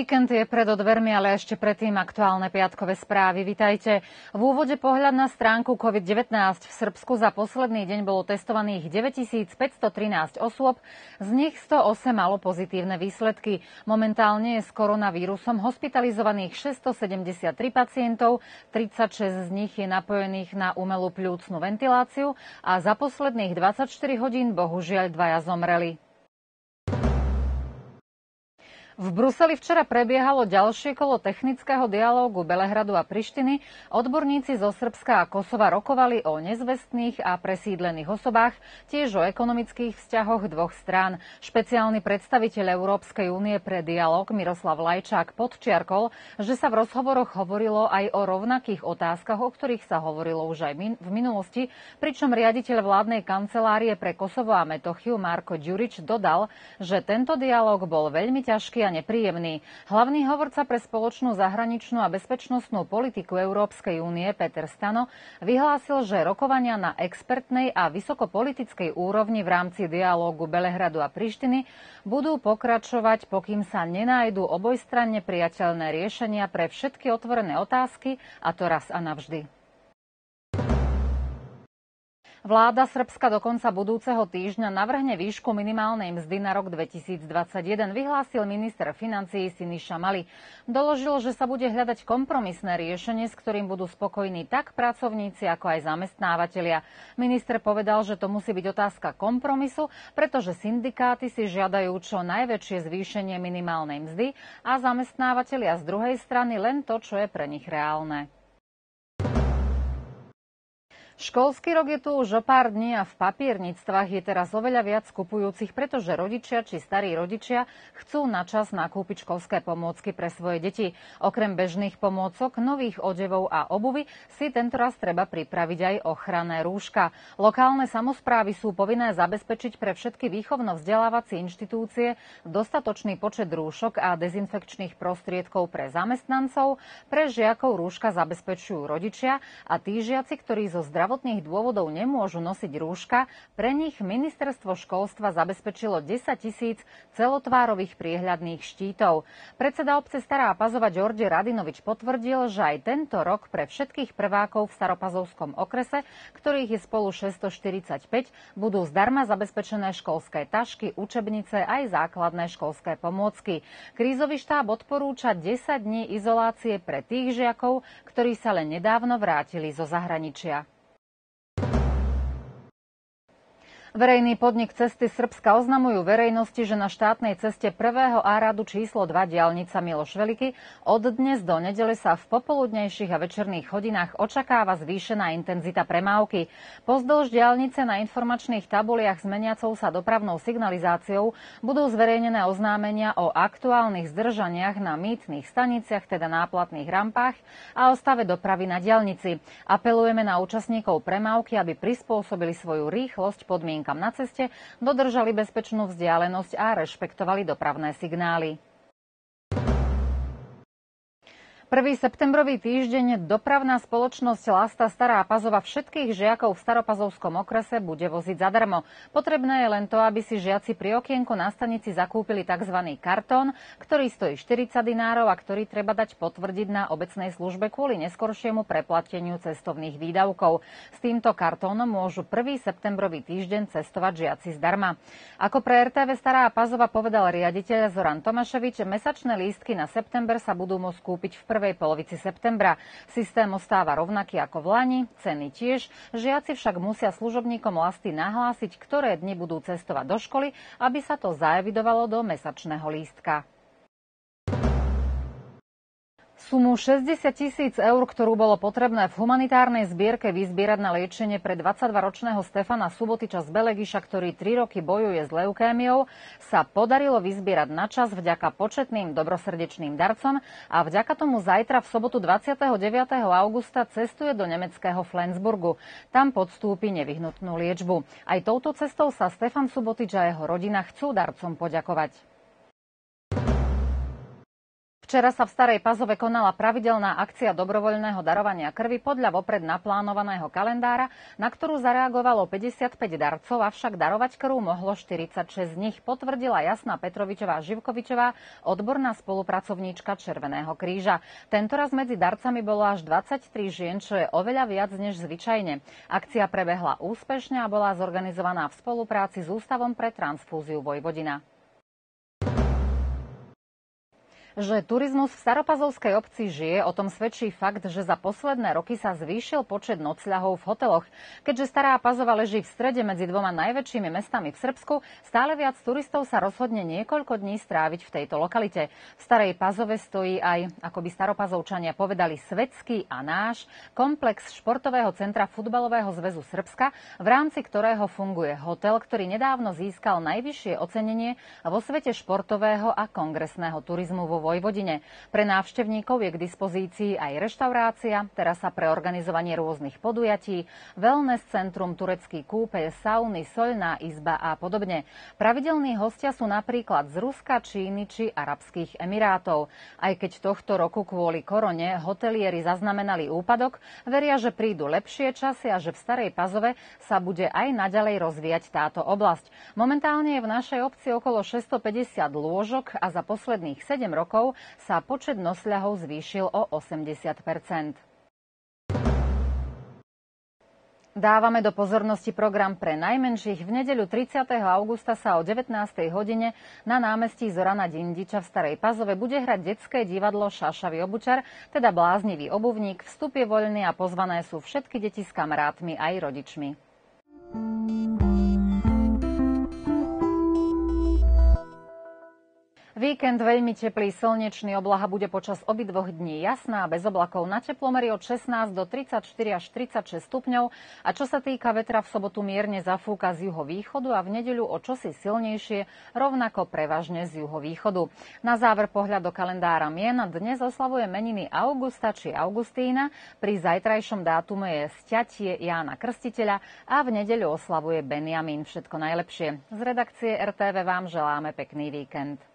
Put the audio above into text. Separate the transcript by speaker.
Speaker 1: Víkend je pred dvermi, ale ešte predtým aktuálne piatkové správy. Vitajte. V úvode pohľad na stránku COVID-19. V Srbsku za posledný deň bolo testovaných 9513 osôb, z nich 108 malo pozitívne výsledky. Momentálne je s koronavírusom hospitalizovaných 673 pacientov, 36 z nich je napojených na umelú pľúcnu ventiláciu a za posledných 24 hodín bohužiaľ 2 zomreli. V Bruseli včera prebiehalo ďalšie kolo technického dialógu Belehradu a Prištiny. Odborníci zo Srbska a Kosova rokovali o nezvestných a presídlených osobách, tiež o ekonomických vzťahoch dvoch strán. Špeciálny predstaviteľ Európskej únie pre dialóg Miroslav Lajčák podčiarkol, že sa v rozhovoroch hovorilo aj o rovnakých otázkach, o ktorých sa hovorilo už aj v minulosti, pričom riaditeľ vládnej kancelárie pre Kosovo a Metochiu Marko Ďurič dodal, že tento dialóg bol veľmi ťažký a nepríjemný. Hlavný hovorca pre spoločnú zahraničnú a bezpečnostnú politiku Európskej únie Peter Stano vyhlásil, že rokovania na expertnej a vysokopolitickej úrovni v rámci dialógu Belehradu a Prištiny budú pokračovať, pokým sa nenájdu obojstranne priateľné riešenia pre všetky otvorené otázky, a to raz a navždy. Vláda Srbska do konca budúceho týždňa navrhne výšku minimálnej mzdy na rok 2021, vyhlásil minister financií Siniša Mali. Doložil, že sa bude hľadať kompromisné riešenie, s ktorým budú spokojní tak pracovníci, ako aj zamestnávatelia. Minister povedal, že to musí byť otázka kompromisu, pretože syndikáty si žiadajú čo najväčšie zvýšenie minimálnej mzdy a zamestnávatelia z druhej strany len to, čo je pre nich reálne. Školský rok je tu už o pár dní a v papierníctvách je teraz oveľa viac kupujúcich, pretože rodičia či starí rodičia chcú na čas nakúpiť školské pomôcky pre svoje deti. Okrem bežných pomôcok, nových odevov a obuvy si tentoraz treba pripraviť aj ochranné rúška. Lokálne samosprávy sú povinné zabezpečiť pre všetky výchovno-vzdelávacie inštitúcie dostatočný počet rúšok a dezinfekčných prostriedkov pre zamestnancov. Pre žiakov rúška zabezpečujú rodičia a tí žiaci, ktorí zo zdravotných dôvodov nemôžu nosiť rúška, pre nich ministerstvo školstva zabezpečilo 10 000 celotvárových priehľadných štítov. Predseda obce Stará Pazova Ďorđe Radinovič potvrdil, že aj tento rok pre všetkých prvákov v Staropazovskom okrese, ktorých je spolu 645, budú zdarma zabezpečené školské tašky, učebnice aj základné školské pomôcky. Krízový štáb odporúča 10 dní izolácie pre tých žiakov, ktorí sa len nedávno vrátili zo zahraničia. Verejný podnik Cesty Srbska oznamujú verejnosti, že na štátnej ceste 1. A-radu číslo 2 diaľnica Miloš Veľký od dnes do nedele sa v popoludnejších a večerných hodinách očakáva zvýšená intenzita premávky. Pozdĺž diaľnice na informačných tabuliach s meniacou sa dopravnou signalizáciou budú zverejnené oznámenia o aktuálnych zdržaniach na mýtnych staniciach, teda náplatných rampách, a o stave dopravy na diaľnici. Apelujeme na účastníkov premávky, aby prispôsobili svoju rýchlosť podmienkam na ceste, dodržali bezpečnú vzdialenosť a rešpektovali dopravné signály. 1. septembrový týždeň dopravná spoločnosť Lasta Stará Pazova všetkých žiakov v Staropazovskom okrese bude voziť zadarmo. Potrebné je len to, aby si žiaci pri okienku na stanici zakúpili tzv. Kartón, ktorý stojí 40 dinárov a ktorý treba dať potvrdiť na obecnej službe kvôli neskoršiemu preplateniu cestovných výdavkov. S týmto kartónom môžu 1. septembrový týždeň cestovať žiaci zdarma. Ako pre RTV Stará Pazova povedal riaditeľ Zoran Tomáševič, mesačné lístky na september sa budú môcť kúpiť v prvej polovici septembra. Systém ostáva rovnaký ako v lani, ceny tiež. Žiaci však musia služobníkom Lasty nahlásiť, ktoré dni budú cestovať do školy, aby sa to zaevidovalo do mesačného lístka. Sumu 60 000 eur, ktorú bolo potrebné v humanitárnej zbierke vyzbierať na liečenie pre 22-ročného Stefana Subotiča z Belegiša, ktorý 3 roky bojuje s leukémiou, sa podarilo vyzbierať na čas vďaka početným dobrosrdečným darcom a vďaka tomu zajtra v sobotu 29. augusta cestuje do nemeckého Flensburgu. Tam podstúpi nevyhnutnú liečbu. Aj touto cestou sa Stefan Subotič a jeho rodina chcú darcom poďakovať. Včera sa v Starej Pazove konala pravidelná akcia dobrovoľného darovania krvi podľa vopred naplánovaného kalendára, na ktorú zareagovalo 55 darcov, avšak darovať krv mohlo 46 z nich, potvrdila Jasná Petrovičová-Živkovičová, odborná spolupracovníčka Červeného kríža. Tentoraz medzi darcami bolo až 23 žien, čo je oveľa viac než zvyčajne. Akcia prebehla úspešne a bola zorganizovaná v spolupráci s Ústavom pre transfúziu Vojvodina. Že turizmus v Staropazovskej obci žije, o tom svedčí fakt, že za posledné roky sa zvýšil počet nocľahov v hoteloch. Keďže Stará Pazova leží v strede medzi dvoma najväčšími mestami v Srbsku, stále viac turistov sa rozhodne niekoľko dní stráviť v tejto lokalite. V Starej Pazove stojí aj, ako by Staropazovčania povedali, svetský a náš komplex športového centra Futbalového zväzu Srbska, v rámci ktorého funguje hotel, ktorý nedávno získal najvyššie ocenenie vo svete športového a kongresného turizmu vo Vojvodine. Pre návštevníkov je k dispozícii aj reštaurácia, terasa pre organizovanie rôznych podujatí, wellness centrum, turecký kúpeľ, sauny, soľná izba a podobne. Pravidelní hostia sú napríklad z Ruska, Číny či Arabských Emirátov. Aj keď tohto roku kvôli korone hotelieri zaznamenali úpadok, veria, že prídu lepšie časy a že v Starej Pazove sa bude aj naďalej rozvíjať táto oblasť. Momentálne je v našej obci okolo 650 lôžok a za posledných 7 rokov sa počet nosľahov zvýšil o 80%. Dávame do pozornosti program pre najmenších. V nedeľu 30. augusta sa o 19. hodine na námestí Zorana Dindiča v Starej Pazove bude hrať detské divadlo Šašavý obučar, teda Bláznivý obuvník. Vstup je voľný a pozvané sú všetky deti s kamarátmi aj rodičmi. Víkend veľmi teplý, slnečný, obloha bude počas obidvoch dní jasná a bez oblakov. Na teplomery od 16 do 34 až 36 stupňov a čo sa týka vetra, v sobotu mierne zafúka z juhovýchodu a v nedeľu o čosi silnejšie, rovnako prevažne z juhovýchodu. Na záver pohľad do kalendára mien. Dnes oslavuje meniny Augusta či Augustína, pri zajtrajšom dátume je sťatie Jána Krstiteľa a v nedeľu oslavuje Benjamín. Všetko najlepšie. Z redakcie RTV vám želáme pekný víkend.